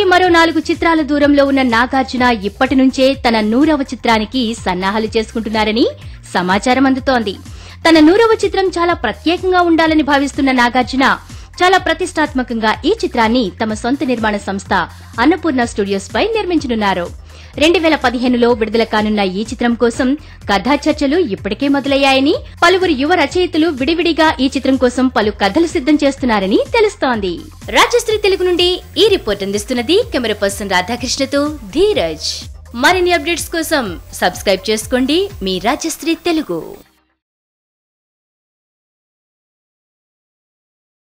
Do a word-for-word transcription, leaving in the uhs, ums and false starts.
మరో నాలుగు చిత్రాల దూరంలో ఉన్న నాగార్జున ఇప్పటి నుంచే తన నూరవ చిత్రానికి సన్నాహాలు చేసుకుంటున్నారని సమాచారం అందుతోంది. తన నూరవ చిత్రం చాలా ప్రత్యేకంగా ఉండాలని భావిస్తున్న నాగార్జున చాలా ప్రతిష్టాత్మకంగా ఈ చిత్రాన్ని తమ సొంత నిర్మాణ సంస్థ అన్నపూర్ణ స్టూడియోస్ పై నిర్మించనున్నారు. రెండు వేల పదిహేనులో విడుదల కానున్న ఈ చిత్రం కోసం కథా చర్చలు ఇప్పటికే మొదలయ్యాయని, పలువురు యువ రచయితలు విడివిడిగా ఈ చిత్రం కోసం పలు కథలు సిద్దం చేస్తున్నారని తెలుస్తోంది. రాజశ్రీ తెలుగు నుండి ఈ రిపోర్ట్ అందిస్తున్నది కెమెరా పర్సన్ రాధాకృష్ణతో ధీరజ్. మరిన్ని అప్డేట్స్ కోసం సబ్స్క్రైబ్ చేసుకోండి మీ రాజశ్రీ తెలుగు.